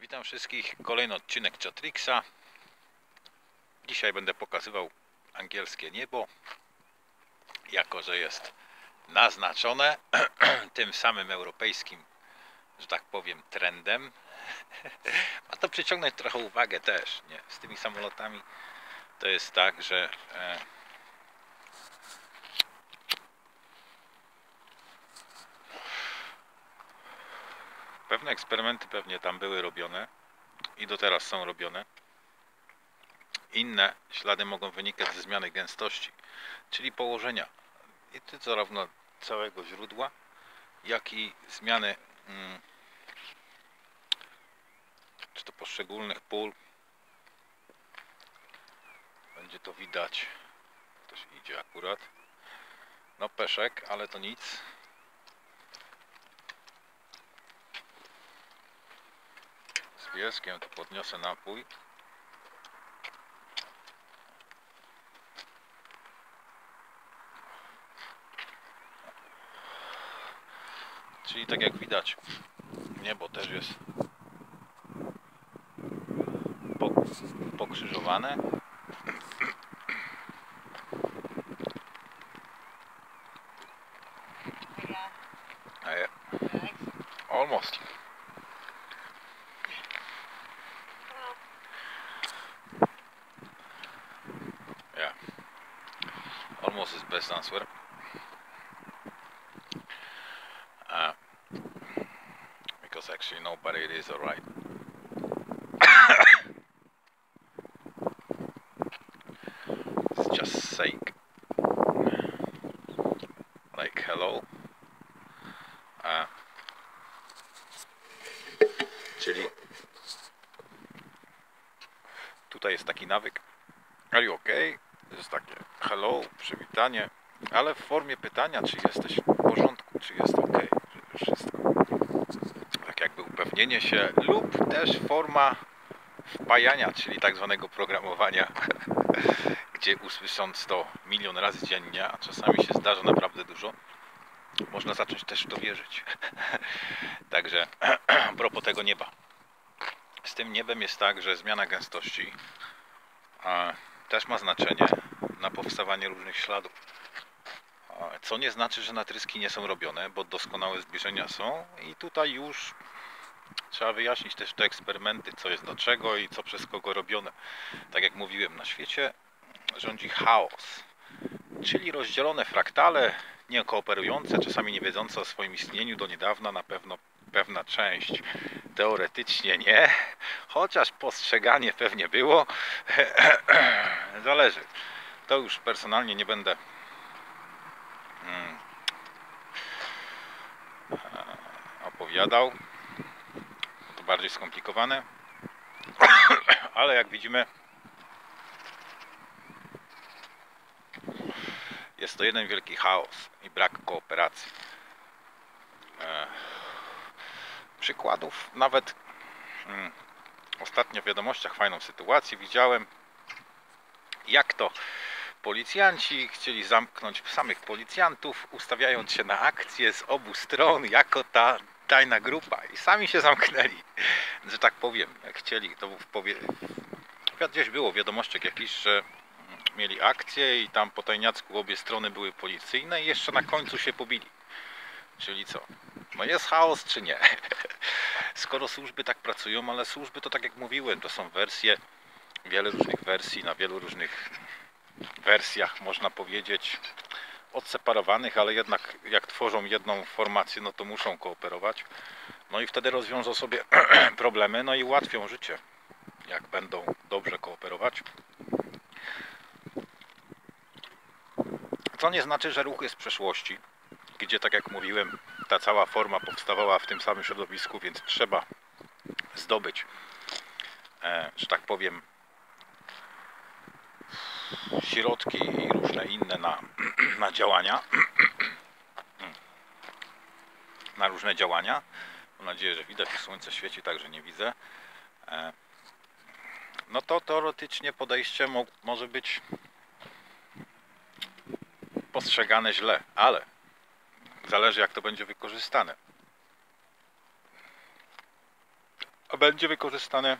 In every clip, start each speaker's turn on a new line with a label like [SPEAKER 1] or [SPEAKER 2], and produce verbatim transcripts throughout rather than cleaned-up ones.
[SPEAKER 1] Witam wszystkich, kolejny odcinek Chatrixa. Dzisiaj będę pokazywał angielskie niebo, jako że jest naznaczone tym samym europejskim, że tak powiem, trendem. Ma to przyciągnąć trochę uwagę też, nie? Z tymi samolotami to jest tak, że e, pewne eksperymenty pewnie tam były robione i do teraz są robione. Inne ślady mogą wynikać ze zmiany gęstości, czyli położenia i to zarówno całego źródła, jak i zmiany hmm, czy to poszczególnych pól. Będzie to widać. Ktoś idzie akurat. No peszek, ale to nic. Z pieskiem to podniosę napój. Czyli tak jak widać, niebo też jest pokrzyżowane. Yeah. Almost. Yeah. Almost is best answer. Uh, because actually nobody it is alright. It's just sake. Like hello. Uh, czyli tutaj jest taki nawyk. Are you okay? To jest takie hello, przywitanie, ale w formie pytania, czy jesteś w porządku, czy jest ok, że wszystko. Tak jakby upewnienie się, lub też forma wpajania, czyli tak zwanego programowania, gdzie usłysząc to milion razy dziennie, a czasami się zdarza naprawdę dużo, można zacząć też w to wierzyć. Także a propos tego nieba. Z tym niebem jest tak, że zmiana gęstości a, też ma znaczenie na powstawanie różnych śladów. A, co nie znaczy, że natryski nie są robione, bo doskonałe zbliżenia są i tutaj już trzeba wyjaśnić też te eksperymenty, co jest do czego i co przez kogo robione. Tak jak mówiłem, na świecie rządzi chaos, czyli rozdzielone fraktale, niekooperujące, czasami nie wiedzące o swoim istnieniu do niedawna, na pewno pewna część teoretycznie nie, chociaż postrzeganie pewnie było. Zależy. To już personalnie nie będę hmm, opowiadał. To bardziej skomplikowane. Ale jak widzimy, jest to jeden wielki chaos i brak kooperacji. Przykładów nawet hmm, ostatnio w wiadomościach fajną sytuację widziałem, jak to policjanci chcieli zamknąć samych policjantów, ustawiając się na akcję z obu stron jako ta tajna grupa i sami się zamknęli, że tak powiem, jak chcieli. To w powie... gdzieś było w wiadomościach jakiś, że mieli akcję i tam po tajniacku obie strony były policyjne i jeszcze na końcu się pobili. Czyli co? No jest chaos czy nie? Skoro służby tak pracują, ale służby to tak jak mówiłem, to są wersje, wiele różnych wersji, na wielu różnych wersjach można powiedzieć, odseparowanych, ale jednak jak tworzą jedną formację, no to muszą kooperować. No i wtedy rozwiążą sobie problemy, no i ułatwią życie, jak będą dobrze kooperować. Co nie znaczy, że ruch jest z przeszłości, gdzie tak jak mówiłem, ta cała forma powstawała w tym samym środowisku, więc trzeba zdobyć, e, że tak powiem, środki i różne inne na, na działania, na różne działania. Mam nadzieję, że widać, że słońce świeci, także nie widzę. E, no to teoretycznie podejście mo może być postrzegane źle, ale zależy jak to będzie wykorzystane. będzie wykorzystane.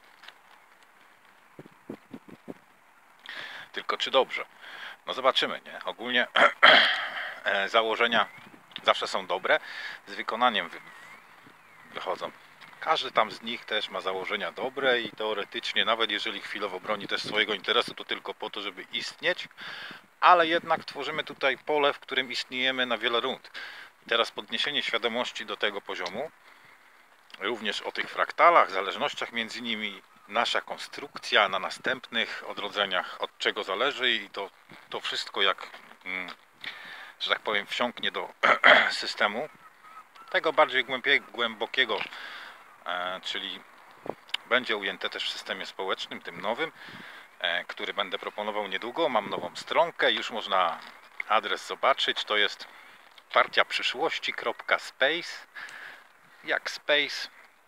[SPEAKER 1] Tylko czy dobrze? No zobaczymy, nie? Ogólnie założenia zawsze są dobre, z wykonaniem wychodzą. Każdy tam z nich też ma założenia dobre i teoretycznie, nawet jeżeli chwilowo broni też swojego interesu, to tylko po to, żeby istnieć, ale jednak tworzymy tutaj pole, w którym istniejemy na wiele rund. Teraz podniesienie świadomości do tego poziomu, również o tych fraktalach, zależnościach między nimi, nasza konstrukcja na następnych odrodzeniach, od czego zależy i to, to wszystko jak, że tak powiem, wsiąknie do systemu, tego bardziej głębokiego, czyli będzie ujęte też w systemie społecznym, tym nowym, który będę proponował niedługo. Mam nową stronkę, już można adres zobaczyć, to jest partia przyszłości kropka space, jak space,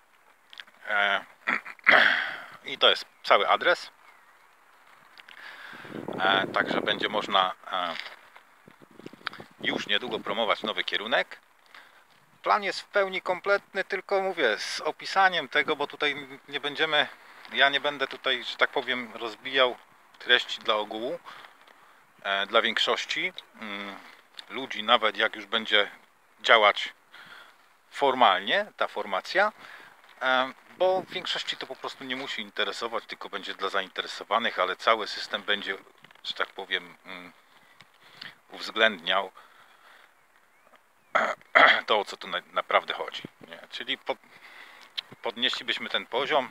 [SPEAKER 1] i to jest cały adres, także będzie można już niedługo promować nowy kierunek. Plan jest w pełni kompletny, tylko mówię, z opisaniem tego, bo tutaj nie będziemy, ja nie będę tutaj, że tak powiem, rozbijał treści dla ogółu, dla większości ludzi, nawet jak już będzie działać formalnie ta formacja, bo w większości to po prostu nie musi interesować, tylko będzie dla zainteresowanych, ale cały system będzie, że tak powiem, uwzględniał to, o co tu naprawdę chodzi, nie? Czyli pod, podnieślibyśmy ten poziom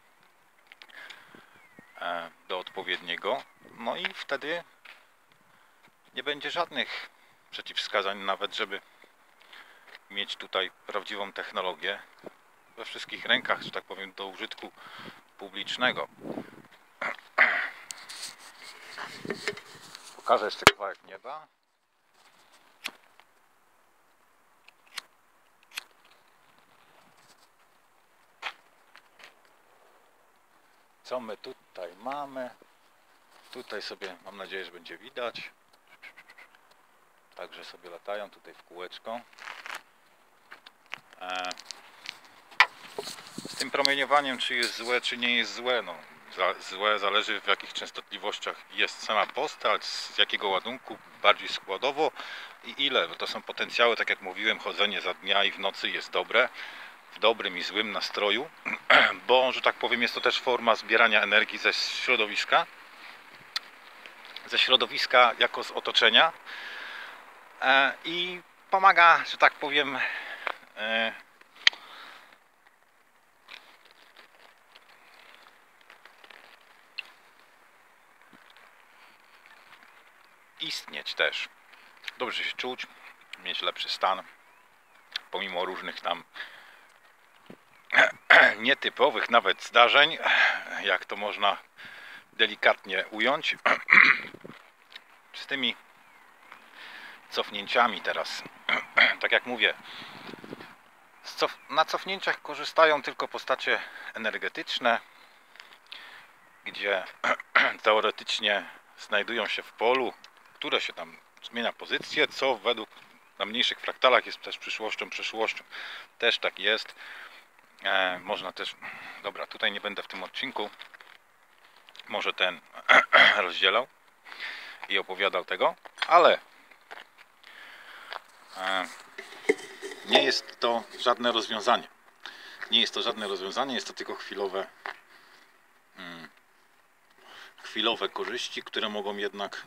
[SPEAKER 1] do odpowiedniego, no i wtedy nie będzie żadnych przeciwwskazań, nawet żeby mieć tutaj prawdziwą technologię we wszystkich rękach, że tak powiem, do użytku publicznego. Pokażę jeszcze kawałek nieba. Co my tutaj mamy? Tutaj sobie, mam nadzieję, że będzie widać. Także sobie latają tutaj w kółeczko. Z tym promieniowaniem, czy jest złe, czy nie jest złe, no, złe zależy, w jakich częstotliwościach jest sama postać, z jakiego ładunku, bardziej składowo i ile. Bo to są potencjały, tak jak mówiłem, chodzenie za dnia i w nocy jest dobre, w dobrym i złym nastroju, bo, że tak powiem, jest to też forma zbierania energii ze środowiska, ze środowiska jako z otoczenia i pomaga, że tak powiem, istnieć też, dobrze się czuć, mieć lepszy stan, pomimo różnych tam nietypowych nawet zdarzeń, jak to można delikatnie ująć. Z tymi cofnięciami teraz, tak jak mówię, na cofnięciach korzystają tylko postacie energetyczne, gdzie teoretycznie znajdują się w polu, które się tam zmienia pozycję, co według na mniejszych fraktalach jest też przyszłością, przeszłością. Też tak jest. E, można też, dobra, tutaj nie będę w tym odcinku może ten rozdzielał i opowiadał tego, ale e, nie jest to żadne rozwiązanie. Nie jest to żadne rozwiązanie, jest to tylko chwilowe hmm, chwilowe korzyści, które mogą jednak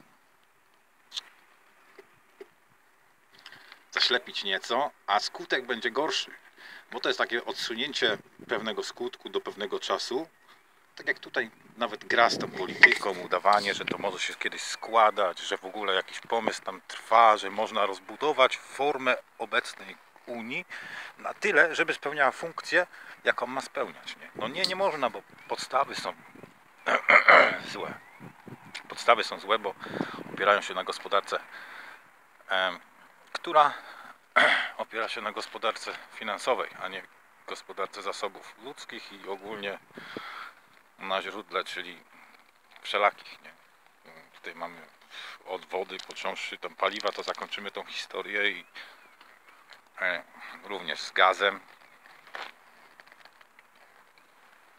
[SPEAKER 1] zaślepić nieco, a skutek będzie gorszy, bo to jest takie odsunięcie pewnego skutku do pewnego czasu, tak jak tutaj nawet gra z tą polityką, udawanie, że to może się kiedyś składać, że w ogóle jakiś pomysł tam trwa, że można rozbudować formę obecnej Unii na tyle, żeby spełniała funkcję, jaką ma spełniać. Nie? No nie, nie można, bo podstawy są złe. Podstawy są złe, bo opierają się na gospodarce, em, która opiera się na gospodarce finansowej, a nie gospodarce zasobów ludzkich i ogólnie na źródle, czyli wszelakich. Nie? Tutaj mamy od wody, począwszy tam paliwa, to zakończymy tą historię i e, również z gazem.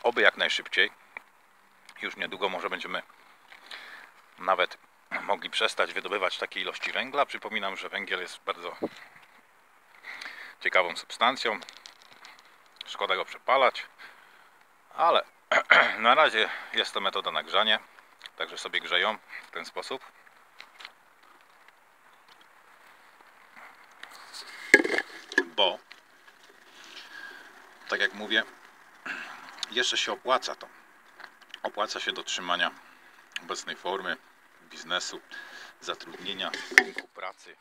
[SPEAKER 1] Oby jak najszybciej. Już niedługo może będziemy nawet mogli przestać wydobywać takie ilości węgla. Przypominam, że węgiel jest bardzo ciekawą substancją. Szkoda go przepalać, ale na razie jest to metoda na grzanie, także sobie grzeją w ten sposób. Bo, tak jak mówię, jeszcze się opłaca to. Opłaca się do trzymania obecnej formy biznesu, zatrudnienia, rynku pracy.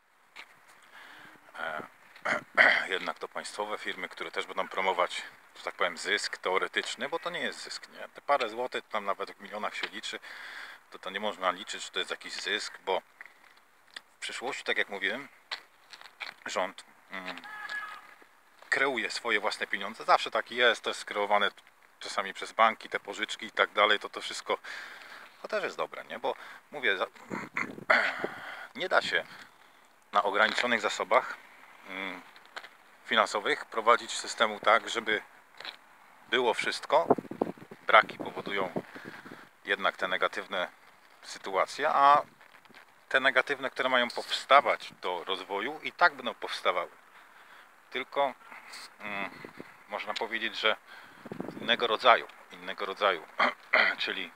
[SPEAKER 1] E, jednak to państwowe firmy, które też będą promować, że tak powiem, zysk teoretyczny, bo to nie jest zysk, nie? Te parę złotych tam nawet w milionach się liczy, to to nie można liczyć, że to jest jakiś zysk, bo w przyszłości, tak jak mówiłem, rząd mm, kreuje swoje własne pieniądze. Zawsze tak jest, to jest kreowane czasami przez banki, te pożyczki i tak dalej, to to wszystko to też jest dobre, nie? Bo mówię, nie da się na ograniczonych zasobach mm, finansowych prowadzić systemu tak, żeby było wszystko. Braki powodują jednak te negatywne sytuacje, a te negatywne, które mają powstawać do rozwoju, i tak będą powstawały. Tylko mm, można powiedzieć, że innego rodzaju, innego rodzaju, czyli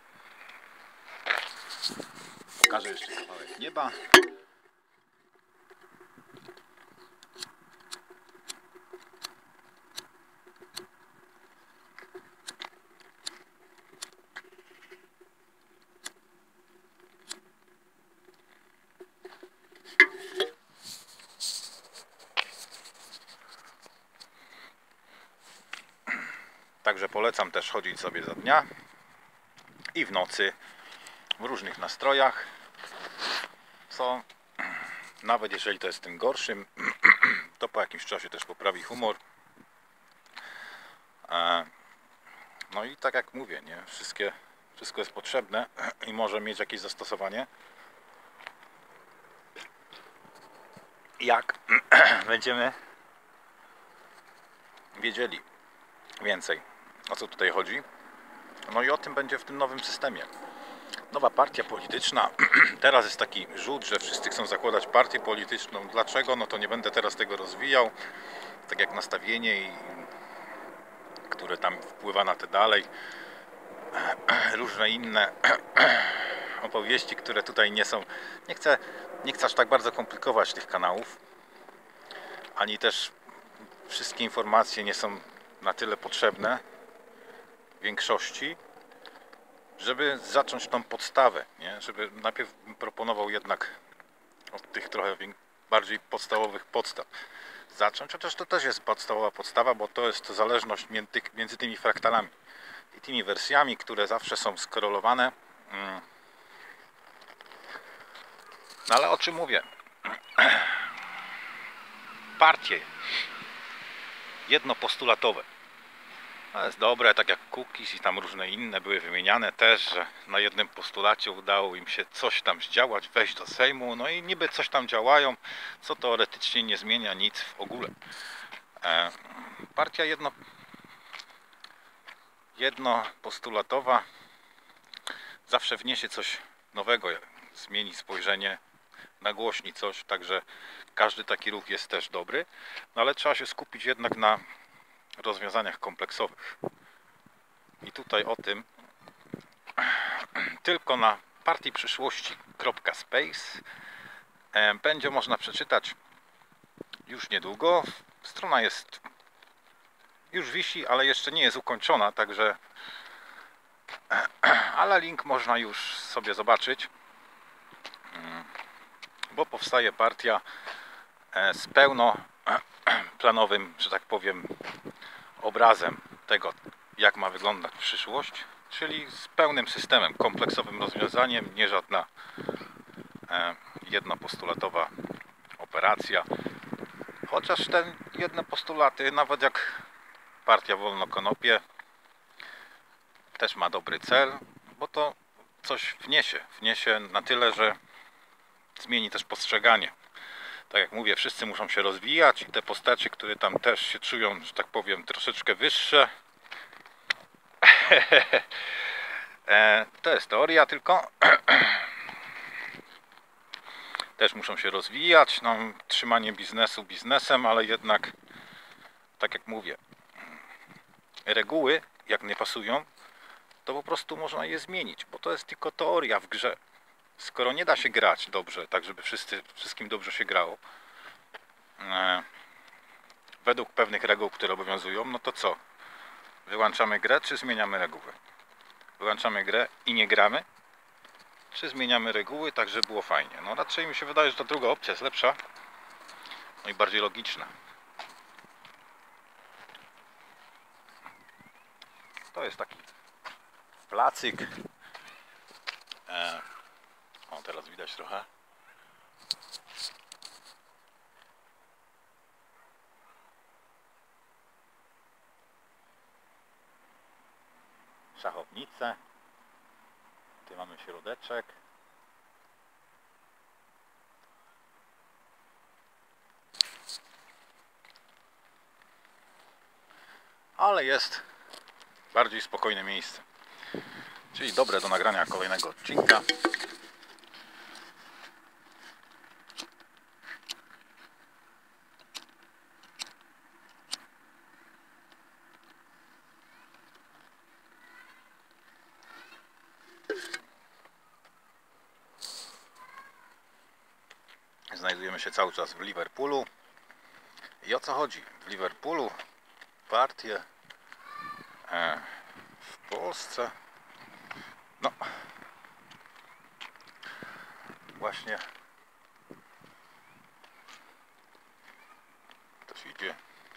[SPEAKER 1] pokażę jeszcze kawałek nieba. Także polecam też chodzić sobie za dnia i w nocy w różnych nastrojach, co nawet jeżeli to jest tym gorszym, to po jakimś czasie też poprawi humor. No i tak jak mówię, nie? Wszystkie, wszystko jest potrzebne i może mieć jakieś zastosowanie. Jak będziemy wiedzieli więcej, o co tutaj chodzi. No i o tym będzie w tym nowym systemie. Nowa partia polityczna. Teraz jest taki rzut, że wszyscy chcą zakładać partię polityczną. Dlaczego? No to nie będę teraz tego rozwijał. Tak jak nastawienie, i, które tam wpływa na te dalej. Różne inne opowieści, które tutaj nie są. Nie chcę, nie chcę aż tak bardzo komplikować tych kanałów. Ani też wszystkie informacje nie są na tyle potrzebne w większości, żeby zacząć tą podstawę, nie? Żeby najpierw proponował jednak od tych trochę bardziej podstawowych podstaw zacząć, chociaż to też jest podstawowa podstawa, bo to jest zależność między, między tymi fraktalami i tymi wersjami, które zawsze są skorelowane. No ale o czym mówię? Partie jednopostulatowe. To jest dobre, tak jak Kukiz i tam różne inne były wymieniane też, że na jednym postulacie udało im się coś tam zdziałać, wejść do Sejmu, no i niby coś tam działają, co teoretycznie nie zmienia nic w ogóle. E, partia jedno, jednopostulatowa zawsze wniesie coś nowego, zmieni spojrzenie, nagłośni coś, także każdy taki ruch jest też dobry, no ale trzeba się skupić jednak na rozwiązaniach kompleksowych. I tutaj o tym tylko na partii przyszłości kropka space będzie można przeczytać już niedługo. Strona jest już wisi, ale jeszcze nie jest ukończona, także ale link można już sobie zobaczyć, bo powstaje partia z pełnoplanowym, że tak powiem, obrazem tego, jak ma wyglądać przyszłość, czyli z pełnym systemem, kompleksowym rozwiązaniem, nie żadna e, jednopostulatowa operacja. Chociaż te jedne postulaty, nawet jak partia Wolno-Konopie, też ma dobry cel, bo to coś wniesie, wniesie na tyle, że zmieni też postrzeganie. Tak jak mówię, wszyscy muszą się rozwijać i te postacie, które tam też się czują, że tak powiem, troszeczkę wyższe, e, to jest teoria tylko. Też muszą się rozwijać, no, trzymanie biznesu biznesem, ale jednak, tak jak mówię, reguły jak nie pasują, to po prostu można je zmienić, bo to jest tylko teoria w grze. Skoro nie da się grać dobrze, tak żeby wszyscy, wszystkim dobrze się grało, e, według pewnych reguł, które obowiązują, no to co? Wyłączamy grę, czy zmieniamy reguły? Wyłączamy grę i nie gramy? Czy zmieniamy reguły, tak żeby było fajnie? No raczej mi się wydaje, że ta druga opcja jest lepsza, no i bardziej logiczna. To jest taki placyk. E, o, teraz widać trochę. Szachownice. Tu mamy środeczek. Ale jest bardziej spokojne miejsce. Czyli dobre do nagrania kolejnego odcinka. Znajdujemy się cały czas w Liverpoolu. I o co chodzi? W Liverpoolu partie e, w Polsce. No właśnie ktoś idzie.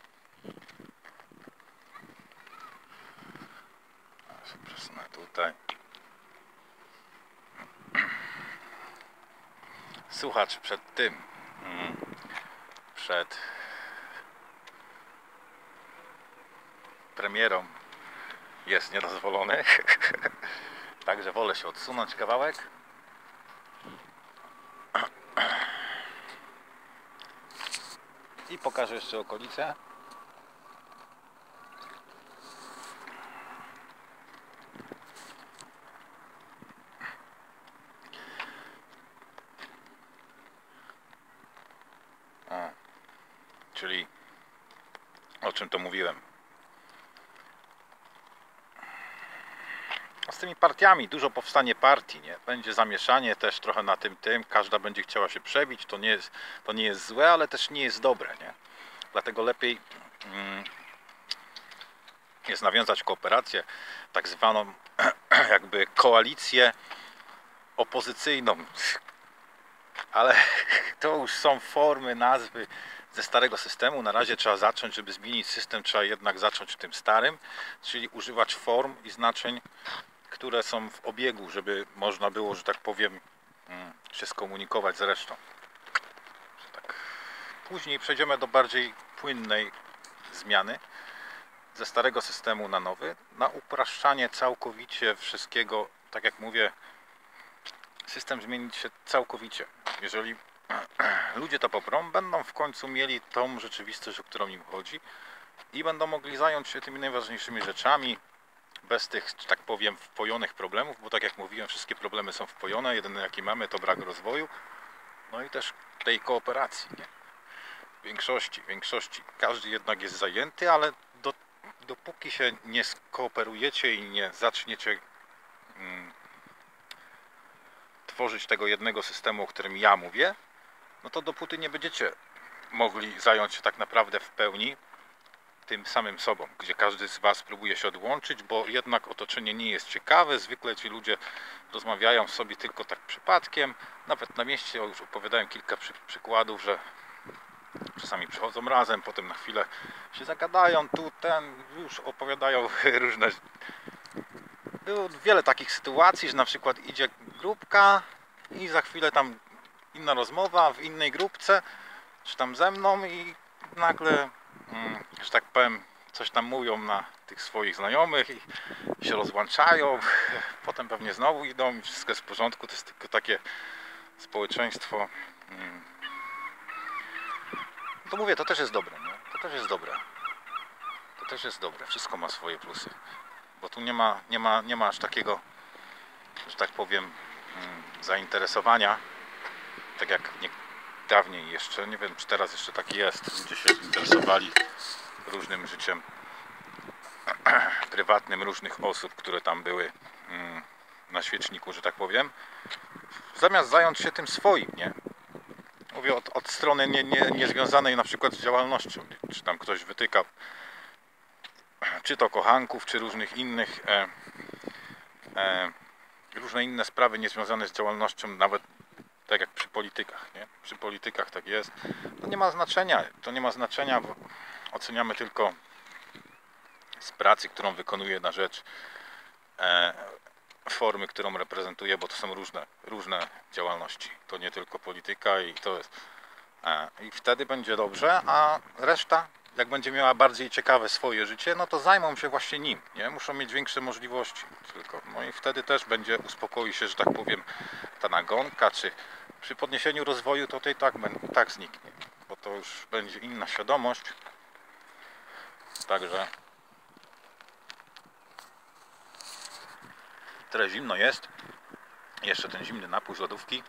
[SPEAKER 1] Ja się przesunę tutaj. Słuchacz przed tym, przed premierą jest niedozwolony. Także wolę się odsunąć kawałek. I pokażę jeszcze okolice. O, czyli o czym to mówiłem. A z tymi partiami, dużo powstanie partii, nie? Będzie zamieszanie też trochę na tym tym, każda będzie chciała się przebić, to nie jest, to nie jest złe, ale też nie jest dobre, nie? Dlatego lepiej mm, jest nawiązać kooperację, tak zwaną jakby koalicję opozycyjną. Ale to już są formy, nazwy ze starego systemu. Na razie trzeba zacząć, żeby zmienić system, trzeba jednak zacząć w tym starym, czyli używać form i znaczeń, które są w obiegu, żeby można było, że tak powiem, się skomunikować z resztą. Tak. Później przejdziemy do bardziej płynnej zmiany ze starego systemu na nowy, na upraszczanie całkowicie wszystkiego. Tak jak mówię, system zmienić się całkowicie. Jeżeli ludzie to poprą, będą w końcu mieli tą rzeczywistość, o którą im chodzi i będą mogli zająć się tymi najważniejszymi rzeczami bez tych, że tak powiem, wpojonych problemów, bo tak jak mówiłem, wszystkie problemy są wpojone, jedyne jaki mamy to brak rozwoju, no i też tej kooperacji, nie? W większości, w większości każdy jednak jest zajęty, ale do, dopóki się nie skooperujecie i nie zaczniecie mm, tworzyć tego jednego systemu, o którym ja mówię, no to dopóty nie będziecie mogli zająć się tak naprawdę w pełni tym samym sobą, gdzie każdy z Was próbuje się odłączyć, bo jednak otoczenie nie jest ciekawe, zwykle ci ludzie rozmawiają sobie tylko tak przypadkiem, nawet na mieście już opowiadałem kilka przy, przykładów, że czasami przychodzą razem, potem na chwilę się zagadają, tu, ten, już opowiadają różne. Było wiele takich sytuacji, że na przykład idzie grupka i za chwilę tam inna rozmowa w innej grupce, czy tam ze mną i nagle, że tak powiem, coś tam mówią na tych swoich znajomych i się rozłączają, potem pewnie znowu idą i wszystko jest w porządku. To jest tylko takie społeczeństwo. To mówię, to też jest dobre, nie? To też jest dobre. To też jest dobre. Wszystko ma swoje plusy. bo tu nie ma, nie ma, nie ma aż takiego, że tak powiem, zainteresowania, tak jak nie, dawniej jeszcze, nie wiem czy teraz jeszcze tak jest, ludzie się interesowali różnym życiem prywatnym różnych osób, które tam były na świeczniku, że tak powiem, zamiast zająć się tym swoim, nie? Mówię od, od strony nie, nie, niezwiązanej na przykład z działalnością, czy tam ktoś wytyka, czy to kochanków, czy różnych innych e, e, różne inne sprawy niezwiązane z działalnością, nawet tak jak przy politykach, nie? Przy politykach tak jest. To nie ma znaczenia, to nie ma znaczenia, bo oceniamy tylko z pracy, którą wykonuje na rzecz e, formy, którą reprezentuje, bo to są różne, różne działalności. To nie tylko polityka i to jest. E, I wtedy będzie dobrze, a reszta, jak będzie miała bardziej ciekawe swoje życie, no to zajmą się właśnie nim, nie? Muszą mieć większe możliwości tylko. No i wtedy też będzie, uspokoi się, że tak powiem, ta nagonka, czy przy podniesieniu rozwoju to i tak, tak zniknie, bo to już będzie inna świadomość. Także tyle zimno jest. Jeszcze ten zimny napój z lodówki.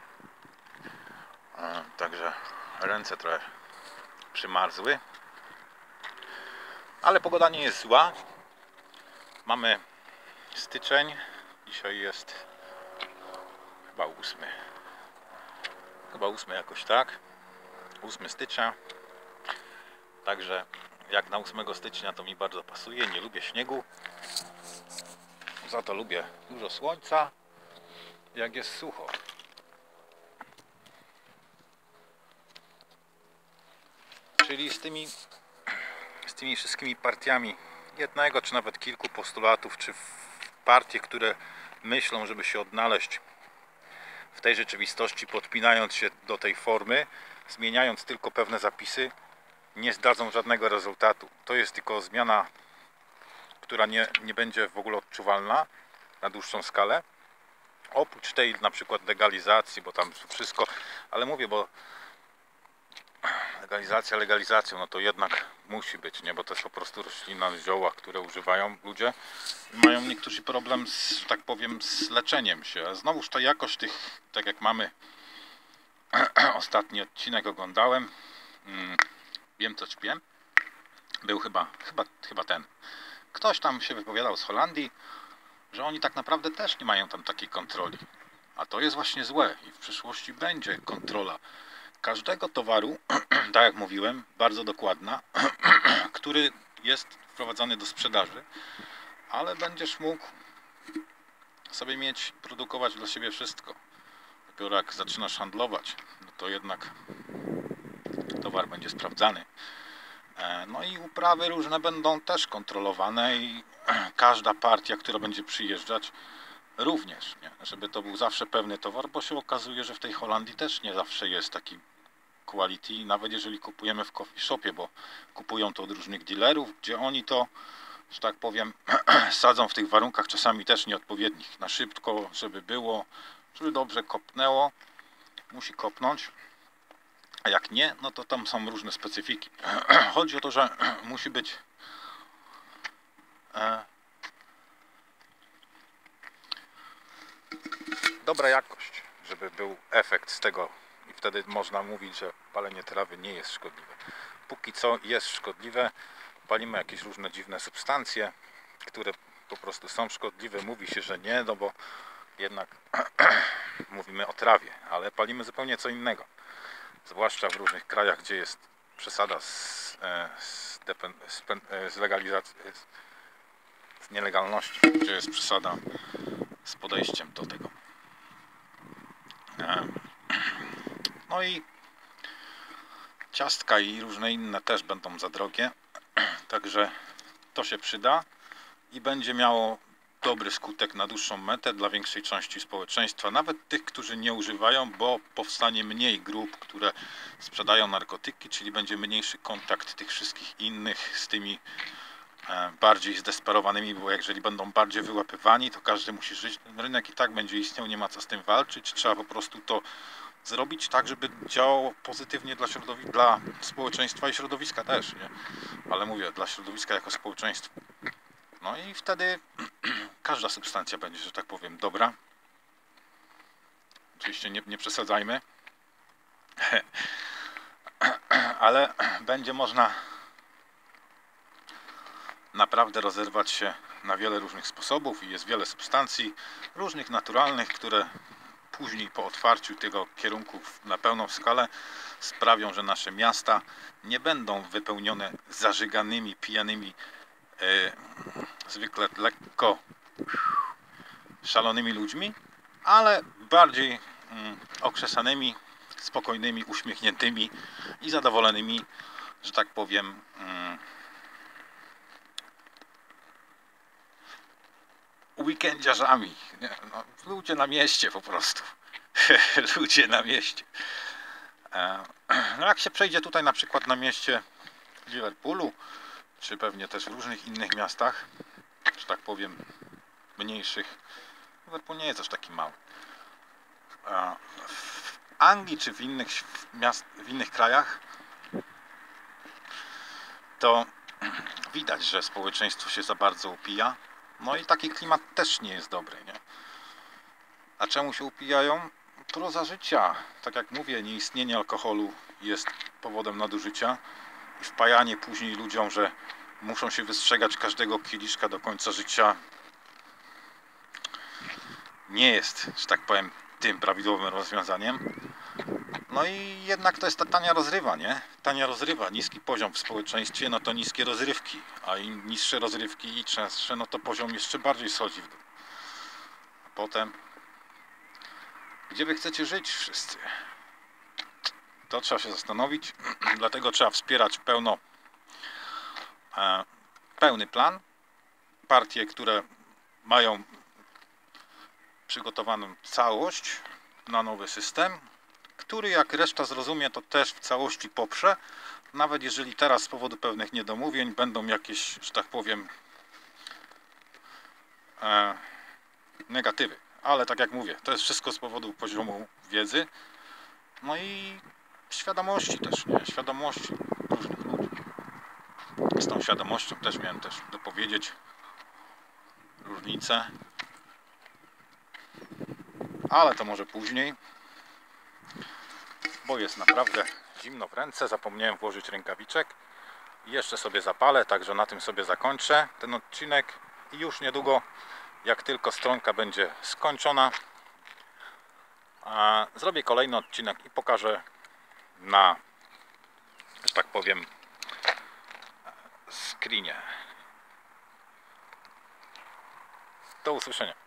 [SPEAKER 1] E, także ręce trochę przymarzły. Ale pogoda nie jest zła. Mamy styczeń. Dzisiaj jest chyba ósmy. Chyba ósmy jakoś tak. ósmego stycznia. Także jak na ósmego stycznia to mi bardzo pasuje. Nie lubię śniegu. Za to lubię dużo słońca. Jak jest sucho. Czyli z tymi z tymi wszystkimi partiami jednego czy nawet kilku postulatów, czy partie, które myślą, żeby się odnaleźć w tej rzeczywistości, podpinając się do tej formy, zmieniając tylko pewne zapisy, nie zdadzą żadnego rezultatu. To jest tylko zmiana, która nie, nie będzie w ogóle odczuwalna na dłuższą skalę. Oprócz tej na przykład legalizacji, bo tam wszystko, ale mówię, bo legalizacja legalizacją, no to jednak musi być, nie? Bo to jest po prostu roślina z zioła, które używają ludzie i mają niektórzy problem z, że tak powiem, z leczeniem się. A znowuż ta jakość tych, tak jak mamy ostatni odcinek oglądałem, hmm, wiem co ćpię, był chyba, chyba, chyba ten, ktoś tam się wypowiadał z Holandii, że oni tak naprawdę też nie mają tam takiej kontroli, a to jest właśnie złe i w przyszłości będzie kontrola każdego towaru, tak jak mówiłem, bardzo dokładna, który jest wprowadzany do sprzedaży, ale będziesz mógł sobie mieć, produkować dla siebie wszystko. Dopiero jak zaczynasz handlować, no to jednak towar będzie sprawdzany. No i uprawy różne będą też kontrolowane i każda partia, która będzie przyjeżdżać, również, nie? Żeby to był zawsze pewny towar, bo się okazuje, że w tej Holandii też nie zawsze jest taki quality, nawet jeżeli kupujemy w coffee shopie, bo kupują to od różnych dealerów, gdzie oni to, że tak powiem, sadzą w tych warunkach czasami też nieodpowiednich, na szybko, żeby było, żeby dobrze kopnęło, musi kopnąć, a jak nie, no to tam są różne specyfiki. Chodzi o to, że musi być e, dobra jakość, żeby był efekt z tego i wtedy można mówić, że palenie trawy nie jest szkodliwe. Póki co jest szkodliwe, palimy jakieś różne dziwne substancje, które po prostu są szkodliwe. Mówi się, że nie, no bo jednak mówimy o trawie, ale palimy zupełnie co innego. Zwłaszcza w różnych krajach, gdzie jest przesada z, z, z, z legalizacji, z nielegalności, gdzie jest przesada z podejściem do tego. No i ciastka i różne inne też będą za drogie, także to się przyda i będzie miało dobry skutek na dłuższą metę dla większej części społeczeństwa, nawet tych, którzy nie używają, bo powstanie mniej grup, które sprzedają narkotyki, czyli będzie mniejszy kontakt tych wszystkich innych z tymi bardziej zdesperowanymi, bo jeżeli będą bardziej wyłapywani, to każdy musi żyć. Ten rynek i tak będzie istniał, nie ma co z tym walczyć, trzeba po prostu to zrobić tak, żeby działało pozytywnie dla środowiska, dla społeczeństwa i środowiska też, nie? Ale mówię, dla środowiska jako społeczeństwa. No i wtedy każda substancja będzie, że tak powiem, dobra. Oczywiście nie, nie przesadzajmy, ale będzie można naprawdę rozerwać się na wiele różnych sposobów i jest wiele substancji różnych naturalnych, które później po otwarciu tego kierunku na pełną skalę sprawią, że nasze miasta nie będą wypełnione zażyganymi, pijanymi, e, zwykle lekko szalonymi ludźmi, ale bardziej mm, okrzesanymi, spokojnymi, uśmiechniętymi i zadowolonymi, że tak powiem, mm, weekendziarzami. No, ludzie na mieście po prostu. Ludzie na mieście. No jak się przejdzie tutaj na przykład na mieście w Liverpoolu, czy pewnie też w różnych innych miastach, że tak powiem mniejszych. Liverpool nie jest aż taki mały. W Anglii czy w innych miast, w innych krajach to widać, że społeczeństwo się za bardzo upija. No i taki klimat też nie jest dobry, nie? A czemu się upijają? Proza życia. Tak jak mówię, nieistnienie alkoholu jest powodem nadużycia i wpajanie później ludziom, że muszą się wystrzegać każdego kieliszka do końca życia, nie jest, że tak powiem, tym prawidłowym rozwiązaniem. No i jednak to jest ta tania rozrywa, nie? Tania rozrywa, niski poziom w społeczeństwie, no to niskie rozrywki, a im niższe rozrywki i częstsze, no to poziom jeszcze bardziej schodzi w dół. A potem, gdzie wy chcecie żyć wszyscy? To trzeba się zastanowić, dlatego trzeba wspierać pełno, e, pełny plan. Partie, które mają przygotowaną całość na nowy system, który jak reszta zrozumie, to też w całości poprze, nawet jeżeli teraz z powodu pewnych niedomówień będą jakieś, że tak powiem, e, negatywy. Ale tak jak mówię, to jest wszystko z powodu poziomu wiedzy, no i świadomości też, nie? Świadomości różnych ludzi. Z tą świadomością też miałem też dopowiedzieć różnice, ale to może później, bo jest naprawdę zimno w ręce, zapomniałem włożyć rękawiczek i jeszcze sobie zapalę, także na tym sobie zakończę ten odcinek i już niedługo, jak tylko stronka będzie skończona, zrobię kolejny odcinek i pokażę na, że tak powiem, screenie. Do usłyszenia.